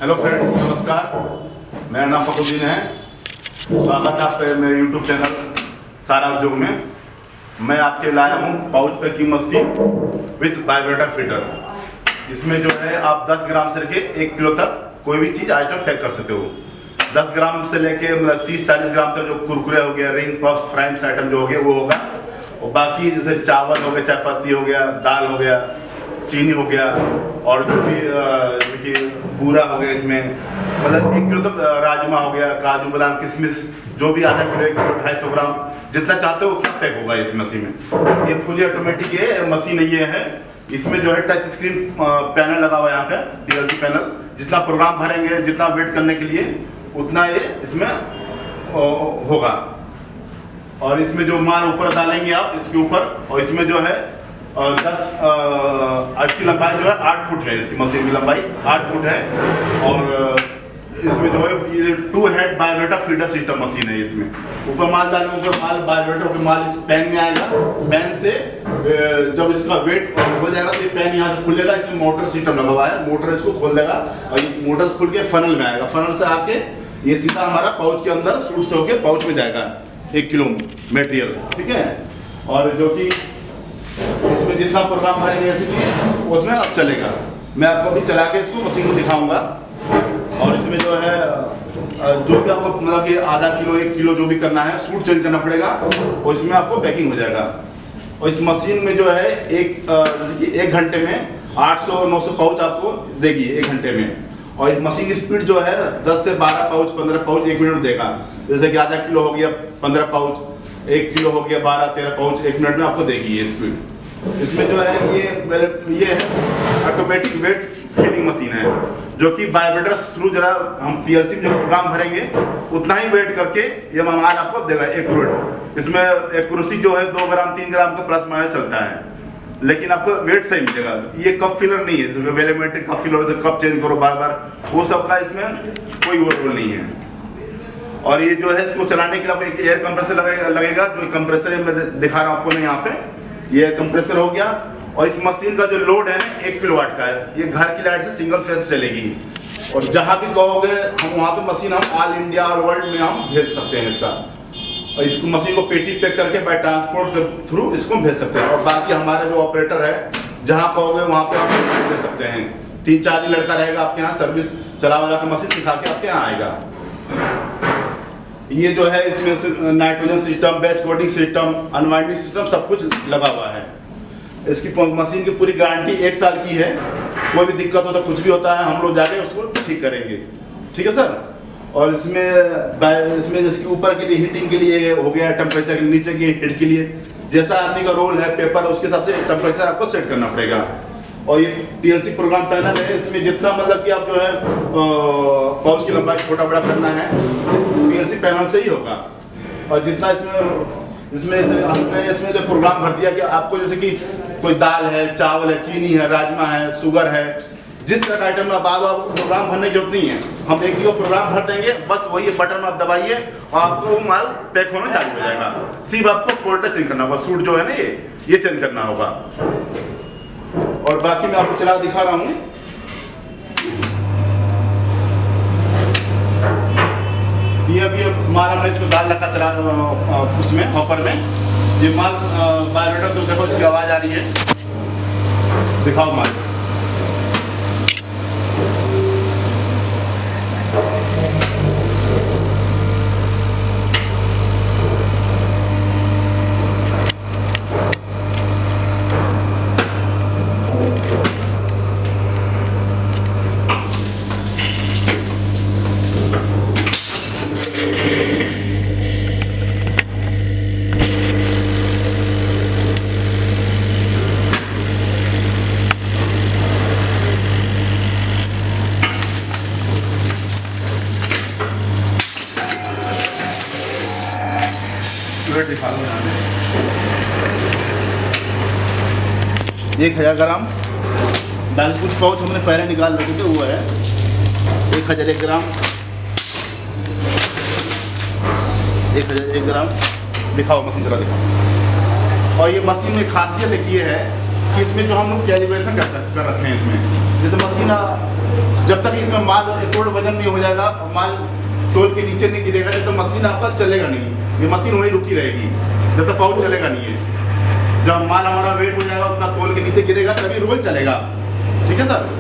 Hello friends, नमस्कार। मेरा नाम फखरुद्दीन है। स्वागत है आपका मेरे यूट्यूब चैनल सारा उद्योग में। मैं आपके लाया हूँ pouch packing machine with vibrator feeder. इसमें जो है आप 10 ग्राम से लेके 1 किलो तक कोई भी चीज़ आइटम पैक कर सकते हो। 10 ग्राम से लेके 30-40 ग्राम तक जो कुरकुरे हो गया, रिंग पफ, फ्राइम्स आइटम जो हो गया वो होगा। और बाकी जैसे चावल हो गया, चाय पत्ती हो गया, दाल हो गया, चीनी हो गया, और जो भी देखिए बूरा हो गया, इसमें मतलब 1 किलो तक राजमा हो गया, काजू बादाम किशमिश जो भी आधा किलो, 1 किलो 250 ग्राम जितना चाहते हो उतना पैक होगा इस मशीन में। ये फुली ऑटोमेटिक ये मशीन ये है। इसमें जो है टच स्क्रीन पैनल लगा हुआ है यहाँ पे, पीएलसी पैनल। जितना प्रोग्राम भरेंगे, जितना वेट करने के लिए उतना ये इसमें होगा। और इसमें जो माल ऊपर डालेंगे आप इसके ऊपर, और इसमें जो है 10 की लंबाई जो है 8 फुट है। इसकी मशीन की लंबाई 8 फुट है। और इसमें जो है ये 2 head vibrator feeder system machine है। इसमें ऊपर माल डालेंगे, ऊपर माल वाइब्रेटर होकर माल इस पैन में आएगा। पैन से जब इसका वेट हो जाएगा तो ये पैन यहाँ से खुलेगा। इसमें मोटर सिस्टम लगा हुआ है, मोटर इसको खोल देगा और ये मोटर खुल के फनल में आएगा। फनल से आके ये सीधा हमारा पाउच के अंदर सूट से होके पाउच में जाएगा 1 किलो मटेरियल, ठीक है। और जो कि इसमें जितना प्रोग्राम भरेंगे ऐसे कि उसमें अब चलेगा। मैं आपको अभी चला के इसको मशीन को दिखाऊंगा। और इसमें जो है जो भी आपको मतलब कि आधा किलो 1 किलो जो भी करना है सूट चेंज करना पड़ेगा और इसमें आपको पैकिंग हो जाएगा। और इस मशीन में जो है जैसे कि 1 घंटे में 800-900 पाउच आपको देगी 1 घंटे में। और इस मशीन की स्पीड जो है 10 से 12 पाउच 15 पाउच 1 मिनट में देगा। जैसे कि आधा किलो हो गया 15 पाउच, 1 किलो हो गया 12-13 पाउच 1 मिनट में आपको देगी ये स्पीड। इसमें जो है ये है ऑटोमेटिक वेट फिलिंग मशीन है, जो कि वाइब्रेटर थ्रू जरा हम पीएलसी में जो प्रोग्राम भरेंगे उतना ही वेट करके ये माल आपको देगा एक्यूरेट। इसमें एक्यूरेसी जो है 2 ग्राम 3 ग्राम का प्लस माइनस चलता है, लेकिन आपको वेट सही मिलेगा। ये कप फिलर नहीं है, volumetric cup filler cup change करो बार बार, वो सब का इसमें कोई वो रोल नहीं है। और ये जो है इसको चलाने के लिए आपको एक एयर कंप्रेसर लगेगा, जो कंप्रेसर मैं दिखा रहा हूँ आपको। नहीं यहाँ पे ये कंप्रेसर हो गया। और इस मशीन का जो लोड है ना 1 किलोवाट का है। ये घर की लाइट से सिंगल फेज चलेगी। और जहाँ भी कहोगे हम वहाँ पे मशीन हम ऑल इंडिया ऑल वर्ल्ड में हम भेज सकते हैं इसका। और इसको मशीन को पेटी पैक करके बाय ट्रांसपोर्ट के थ्रू इसको भेज सकते हैं। और बाकी हमारे जो ऑपरेटर है जहाँ कहोगे वहाँ पे हम दे सकते हैं। 3-4 दिन लड़का रहेगा आपके यहाँ, सर्विस चला वाला का मशीन सिखा के आपके यहाँ आएगा। ये जो है इसमें nitrogen system, batch coding system, unwinding system सब कुछ लगा हुआ है। इसकी मशीन की पूरी गारंटी 1 साल की है। कोई भी दिक्कत होता कुछ भी होता है हम लोग जाके उसको ठीक करेंगे, ठीक है सर। और इसमें जैसे कि ऊपर के लिए हीटिंग के लिए हो गया टेम्परेचर, नीचे की हीट के लिए जैसा आदमी का रोल है पेपर, उसके हिसाब से टेम्परेचर आपको सेट करना पड़ेगा। और ये पीएलसी प्रोग्राम पैनल है। इसमें जितना मतलब कि आप जो है पाउच की लंबाई छोटा बड़ा करना है इस पीएलसी पैनल से ही होगा। और जितना इसमें जो प्रोग्राम भर दिया कि आपको जैसे कि कोई दाल है, चावल है, चीनी है, राजमा है, शुगर है, जिस तरह का आइटम में आप प्रोग्राम भरने की जरूरत नहीं है। हम 1 किलो प्रोग्राम भर देंगे, बस वही बटन आप दबाइए और आपको वो माल पैक होना चालू हो जाएगा। सिर्फ आपको फोल्डर चेंज करना होगा, सूट जो है ना ये चेंज करना होगा। और बाकी मैं आपको चला दिखा रहा हूँ। ये अभी माल हमने इसको डाल रखा था उसमें हॉपर में। ये माल वाइब्रेटर तो देखो इसकी आवाज़ आ रही है, दिखाओ माल। दिखा दो यहाँ 1000 ग्राम दाल। कुछ पाउच हमने पहले निकाल रखे थे, वो है 1001 ग्राम, 1001 ग्राम। दिखाओ मशीन चला दिखाओ। और ये मशीन में खासियत एक ये है कि इसमें जो हम लोग कैलिब्रेशन कर रखे हैं इसमें। जैसे मशीन जब तक इसमें माल थोड़ा वजन नहीं हो जाएगा, माल तोल के नीचे नहीं गिरेगा, जब तक मशीन आपका चलेगा नहीं। ये मशीन वहीं रुकी रहेगी जब तक पाउच चलेगा नहीं है। जब माल हमारा वेट हो जाएगा उतना तोल के नीचे गिरेगा तभी रोल चलेगा। ठीक है सर।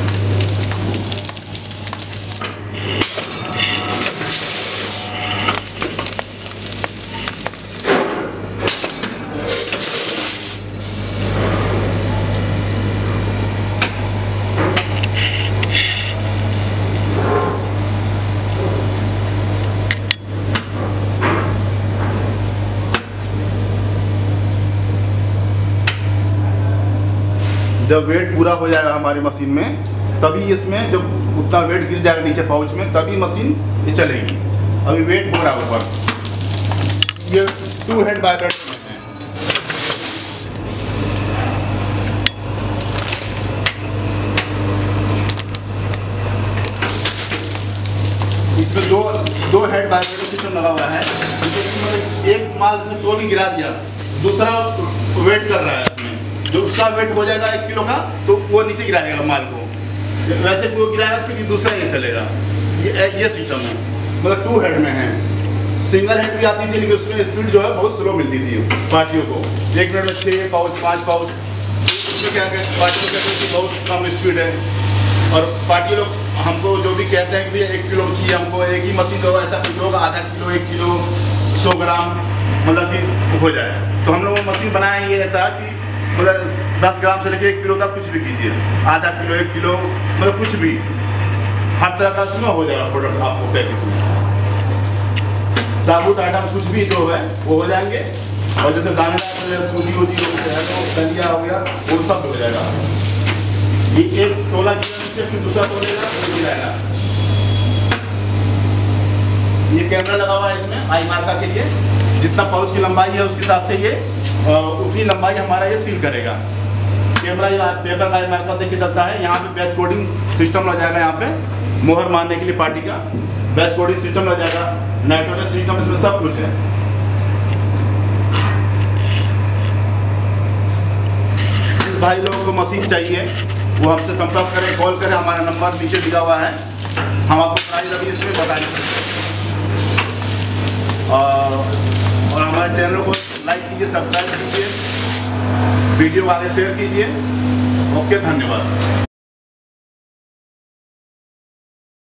जब वेट पूरा हो जाएगा हमारी मशीन में, तभी इसमें जब उतना वेट गिर जाएगा नीचे पाउच में, तभी मशीन ये चलेगी। अभी वेट हो रहा है ऊपर। ये 2 हेड वाइब्रेटर में है। इसमें दो हेड वाइब्रेटर सिस्टम लगा हुआ है। एक माल से तोल के गिरा दिया, दूसरा वेट कर रहा है। जो उसका वेट हो जाएगा 1 किलो का, तो वो नीचे गिराएगा माल को। वैसे वो गिराएगा फिर दूसरा ये चलेगा। ये सिस्टम है, मतलब 2 हेड में है। सिंगल हेड भी आती थी, लेकिन उसमें स्पीड जो है बहुत स्लो मिलती थी पार्टियों को। 1 मिनट में 6 पाउच 5 पाउच। उसमें क्या कहते पार्टियों कहते हैं कि बहुत कम स्पीड है। और पार्टी लोग हमको जो भी कहते हैं कि भैया 1 किलो चाहिए हमको, एक ही मशीन होगा, ऐसा कुछ होगा आधा किलो 1 किलो 100 ग्राम मतलब कि हो जाए। तो हम लोग वो मशीन बनाए ये ऐसा कि मतलब 10 ग्राम से लेकर 1 किलो तक कुछ भी कीजिए, आधा किलो 1 किलो मतलब कुछ भी, हर तरह का इसमें हो जाएगा प्रोडक्ट आपको पैक। इसमें साबुत आइटम कुछ भी जो है वो हो जाएंगे। और जैसे दानेदार सूजी वूजी दलिया हो गया वो सब हो जाएगा। ये एक तोला नीचे फिर दूसरा तोलेगा फिर गिराएगा। ये कैमरा लगा हुआ है इसमें आई मार्का के लिए। जितना पाउच की लंबाई है उसके हिसाब से ये उतनी लंबाई हमारा ये सील करेगा। कैमरा ये पेपर का मार्का देख के चलता है। यहाँ पे बैच कोडिंग सिस्टम लग जाएगा। यहाँ पे मोहर मारने के लिए पार्टी का बैच कोडिंग सिस्टम लग जाएगा। नाइट्रोजन सिस्टम इसमें सब कुछ है। जिस भाई लोगों को मशीन चाहिए वो हमसे संपर्क करें, कॉल करें। हमारा नंबर नीचे दिया हुआ है, हम आपको प्राइस अभी इसमें बता देंगे। और हमारे चैनल को लाइक कीजिए, सब्सक्राइब कीजिए, वीडियो आगे शेयर कीजिए। ओके, धन्यवाद।